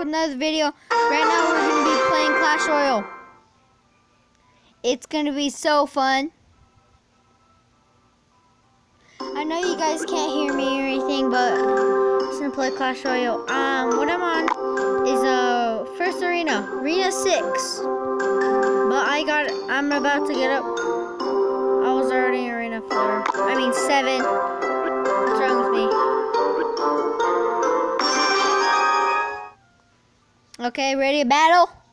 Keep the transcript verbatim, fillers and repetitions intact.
with another video. Right now we're going to be playing Clash Royale. It's going to be so fun. I know you guys can't hear me or anything, but I'm just going to play Clash Royale. Um, what I'm on is uh first arena, arena six. But I got, I'm about to get up. I was already in arena four. I mean seven. What's wrong with me? Okay, ready to battle?